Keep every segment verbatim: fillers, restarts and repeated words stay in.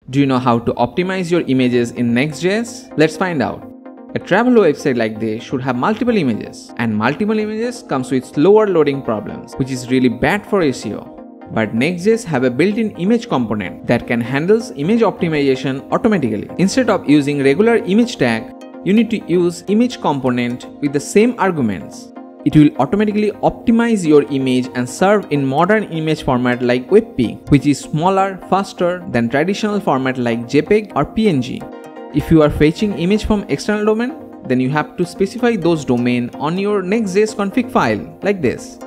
Do you know how to optimize your images in Next.js? Let's find out. A travel website like this should have multiple images, and multiple images comes with slower loading problems, which is really bad for S E O. But Nextjs have a built-in image component that can handle image optimization automatically. Instead of using regular image tag, you need to use image component with the same arguments. It will automatically optimize your image and serve in modern image format like WebP, which is smaller, faster than traditional format like JPEG or P N G. If you are fetching image from external domain, then you have to specify those domain on your Next.js config file like this.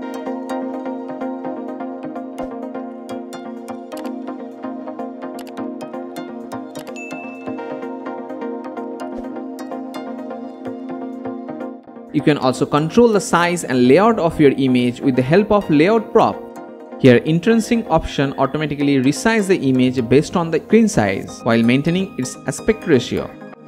You can also control the size and layout of your image with the help of layout prop. Here, intrinsic option automatically resize the image based on the screen size while maintaining its aspect ratio.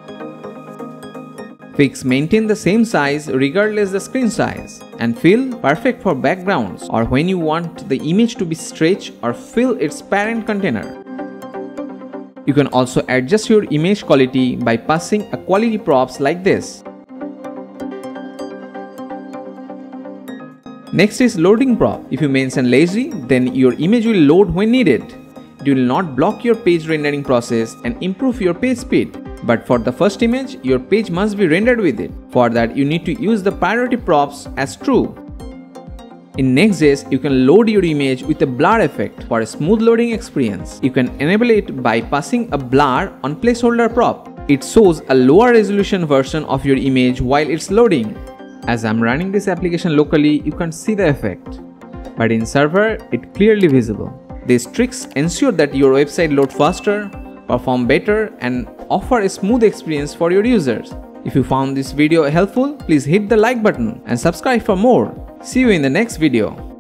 Fix maintain the same size regardless the screen size and fill perfect for backgrounds or when you want the image to be stretched or fill its parent container. You can also adjust your image quality by passing a quality props like this. Next is loading prop. If you mention lazy, then your image will load when needed. It will not block your page rendering process and improve your page speed. But for the first image, your page must be rendered with it. For that, you need to use the priority props as true. In Next.js, you can load your image with a blur effect for a smooth loading experience. You can enable it by passing a blur on placeholder prop. It shows a lower resolution version of your image while it's loading. As I'm running this application locally, you can't see the effect, but in server, it's clearly visible. These tricks ensure that your website loads faster, perform better, and offer a smooth experience for your users. If you found this video helpful, please hit the like button and subscribe for more. See you in the next video.